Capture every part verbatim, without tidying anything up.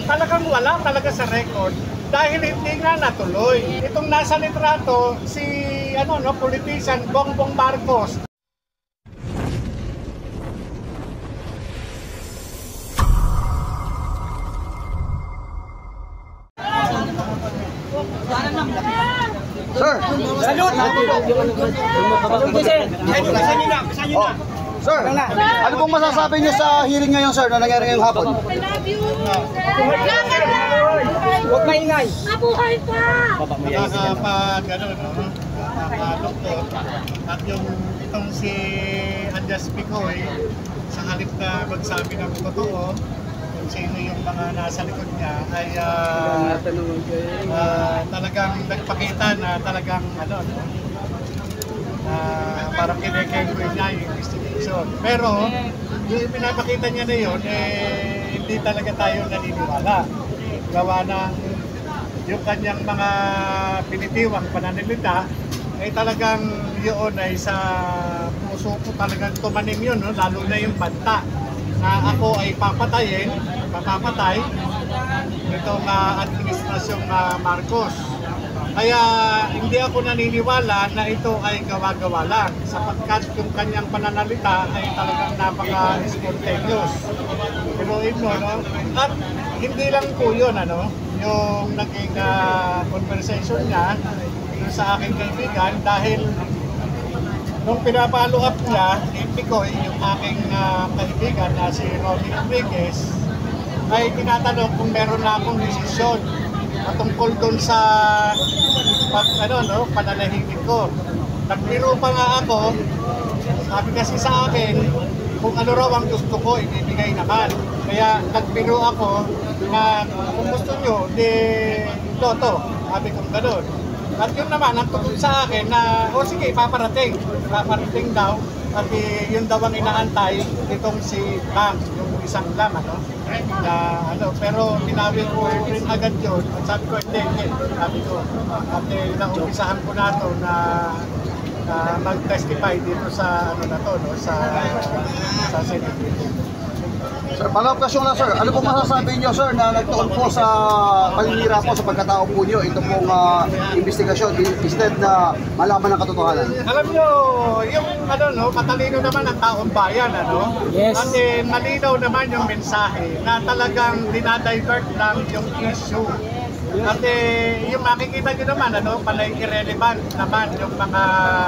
talagang wala talaga sa record dahil hindi nga natuloy. Itong nasa litrato, si ano no, politician Bongbong Marcos. Sir! Salud! Oh, sir, ano pong masasabi niyo sa hearing ngayon, sir, na nangyari ngayong hapon? I love you, sir. Huwag maingay. Mabuhay pa! Nakakapag, ano, no? Nakakadoktor. At yung itong si Anjas Picoy, sa halip na magsabi ng totoo, kung sino yung mga nasa likod niya, ay uh, uh, talagang nagpakita na talagang, ano, no? Uh, parang kinekengkoy niya yung investigation. Pero, yung pinapakita niya na yun, eh, hindi talaga tayo naniniwala. Gawa ng yung kanyang mga pinitiwang pananalita, ay talagang yun ay sa puso ko talagang tumanim yun, no? Lalo na yung banta na ako ay papatayin, papapatay nitong uh, administrasyong uh, Marcos. Kaya hindi ako naniniwala na ito ay gawa-gawa lang sapagkat yung kanyang pananalita ay talagang napaka-spontaneous. Pero ito, no? At hindi lang po yun, ano, yung naging uh, conversation niya sa aking kaibigan dahil nung pinapalo up niya, Picoy, yung aking uh, kaibigan na si Robby Enriquez, ay tinatanong kung meron na akong desisyon patungkol dun sa pag, ano, no, pananahimik ko. Nagbiro pa nga ako, sabi kasi sa akin, kung ano raw ang gusto ko, ibibigay naman. Kaya nagbiro ako na kung gusto nyo, di loto. Sabi kong gano'n. At yun naman, ang tugon sa akin na, o oh, sige, paparating. Paparating daw. At yun daw ang inaantay itong si Bang, yung isang lam, ano? Na, ano, pero tinawin ko rin agad yun. At sabi ko, hindi, hindi. Sabi ko, at eh, naumpisahan ko na to na Uh, mag-testify dito sa ano na to, no, sa sa Senate. Sir, pang okasyon na, sir, ano pong masasabi niyo, sir, na nagtuon po sa paninira po sa pagkatao po niyo ito pong uh, investigasyon instead na malaman ng katotohanan? Alam niyo, yung ano, no, matalino naman ang taong bayan, ano? Yes. At eh, malinaw naman yung mensahe na talagang dinadivert lang yung issue. At eh, yung makikita nyo naman, ano, palay irrelevant naman yung mga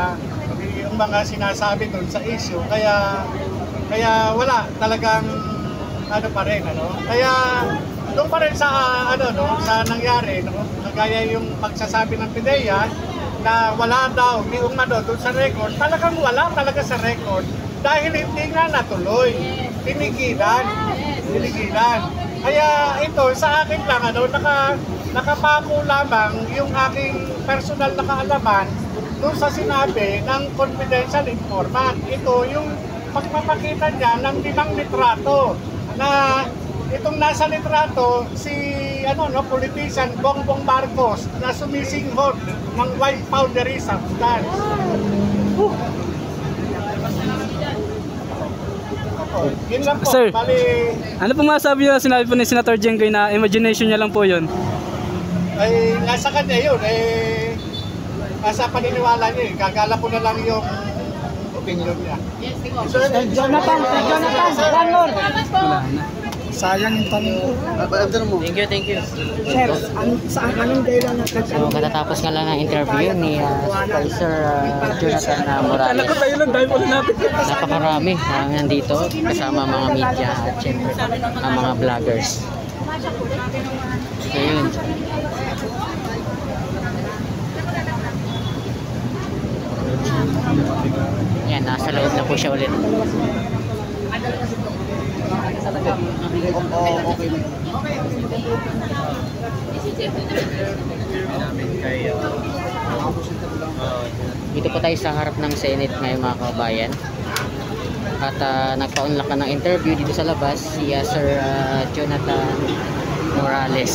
yung mga sinasabi doon sa issue. Kaya kaya wala talagang ano pa rin, ano. Kaya doon pa rin sa ano, no, sa nangyari, no, kagaya yung pagsasabi ng PIDEA na wala daw ni umano doon sa record, talagang wala talaga sa record dahil hindi nga natuloy. Pinigilan. Pinigilan. Kaya ito sa akin lang, ano, naka nakapako lamang yung aking personal na kaalaman doon sa sinabi ng confidential informant. Ito yung pagpapakita niya ng limang litrato na itong nasa litrato si ano no politician Bongbong Marcos na sumisinghot ng white powdery substance. Uh. Yun lang po. Sir, bali, ano po masasabi niyo na sinabi po ni Senator Jenggoy na imagination niya lang po yun? Ay nasa kanya yun, eh nasa paniniwala niya, eh. Gagala ko na lang yung opinion niya. Sir Jonathan, Sir Jonathan, one more. Sayang yung tanong ko. Thank you, thank you. Sir, an saan anong dahilan na So, katatapos nga lang ng interview ni uh, Supervisor uh, Jonathan uh, Morales. Napakarami uh, nandito kasama mga media at syempre ang mga vloggers. So, yun. Yan, nasa loob na po siya ulit. Oo, okay. Dito po tayo sa harap ng Senate ngayon mga kabayan. At uh, nagpa-unlock ka ng interview dito sa labas si uh, Sir uh, Jonathan Morales.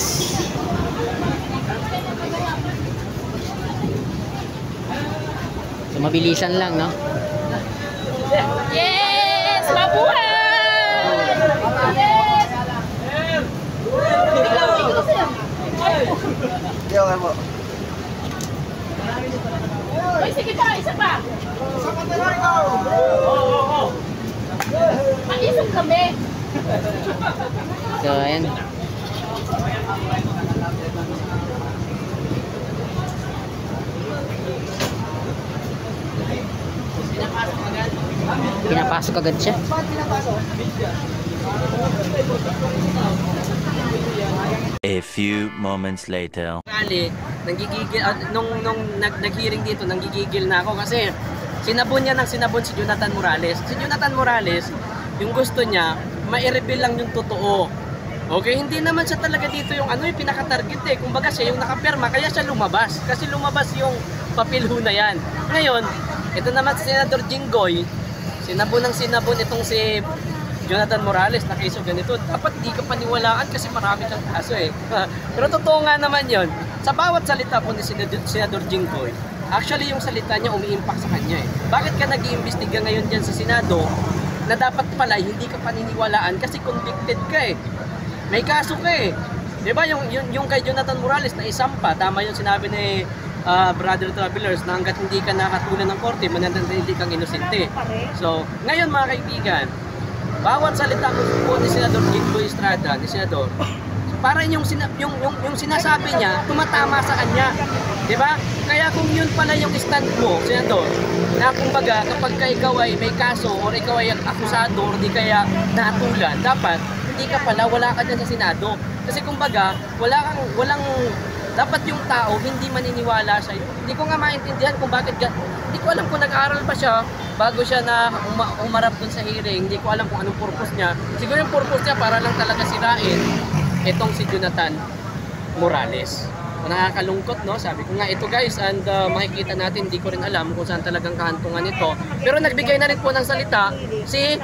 So mabilisan lang, no? Yes! Mabuhay! Yes! Hindi, okay po. Uy, sige pa, isa pa. Sa kanila ikaw! Mag-isip kami. So, ayan. Pinapasok agad siya. A few moments later. Kali, nanggigigil, uh, nung, nung nag, nag-hearing dito, nanggigigil na ako kasi sinabon niya ng sinabon si Jonathan Morales. Si Jonathan Morales, yung gusto niya, ma-reveal lang yung totoo. Okay, hindi naman siya talaga dito yung ano yung pinaka-target eh. Kumbaga siya yung nakapirma, kaya siya lumabas. Kasi lumabas yung papilho na yan. Ngayon, ito naman si Senador Jinggoy, sinabon ng sinabon itong si Jonathan Morales na kaso ganito. Dapat di ka paniwalaan kasi marami kang kaso eh. Pero totoo nga naman yon. Sa bawat salita po ni Senador, Senador Jinggoy, actually yung salita niya umi-impact sa kanya eh. Bakit ka nag-iimbestiga ngayon dyan sa Senado na dapat pala hindi ka paniniwalaan kasi convicted ka eh. May kaso ka eh. Diba yung, yung, yung kay Jonathan Morales na isampa, tama yung sinabi ni uh, Brother Travelers na hanggat hindi ka nakatulan ng korte, mananatili kang inosente. So, ngayon mga kaibigan, bawat salita po ni Senador Jinggoy Estrada, ni Senador, parang yung, sina yung, yung, yung sinasabi niya, tumatama sa kanya. Diba? Kaya kung yun pala yung stand mo, Senador, na kumbaga kapag ka ikaw ay may kaso or ikaw ay akusado or di kaya natulan, dapat hindi ka pala, wala ka dyan sa Senado. Kasi kumbaga, wala kang, walang, dapat yung tao hindi maniniwala sa'yo. Hindi ko nga maintindihan kung bakit, hindi ko alam kung nag-aaral pa siya bago siya na uma, umarap dun sa hearing. Hindi ko alam kung anong purpose niya. Siguro yung purpose niya para lang talaga sirain itong si Jonathan Morales. Nakakalungkot, no? Sabi ko nga, ito guys, and uh, makikita natin, hindi ko rin alam kung saan talagang kahantungan nito. Pero nagbigay na rin po ng salita si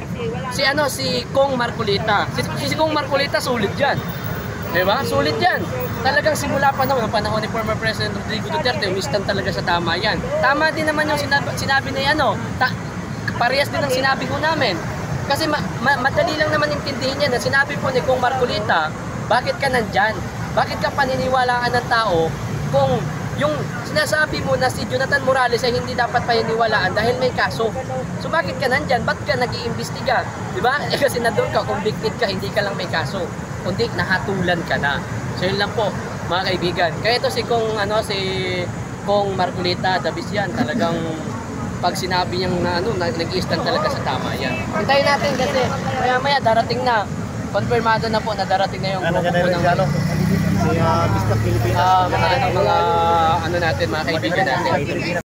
si ano, si Kong Marcolita. Si, si Kong Marcolita, sulit yan. Diba? Sulit yan. Talagang simula pa naman, ng panahon ni former President Rodrigo Duterte, umistan talaga sa tama yan. Tama din naman yung sinabi, sinabi ni ano, ta, parehas din ang sinabi ko namin. Kasi ma, ma, madali lang naman intindihin yan na sinabi po ni Kong Marcolita, bakit ka nandyan? Bakit ka paniniwalaan ng tao kung yung sinasabi mo na si Jonathan Morales ay hindi dapat paniniwalaan dahil may kaso? So bakit ka nandyan? Ba't ka nag-iimbestiga? Diba? Eh kasi nandun ka, convicted ka, hindi ka lang may kaso. Kundi nahatulan ka na. So yun lang po, mga kaibigan. Kaya ito si Kong, ano, si Kong Marcolita Davis yan, talagang pag sinabi niyang na, ano, nag-i-stand talaga sa tama yan. Hintayin natin kasi maya maya darating na. Konfirmado na po na darating na yung Ano grupo ka na po rin ng gano'n? Si uh, Mister Pilipinas. ah, mga ano mga ano natin, mga kaibigan natin.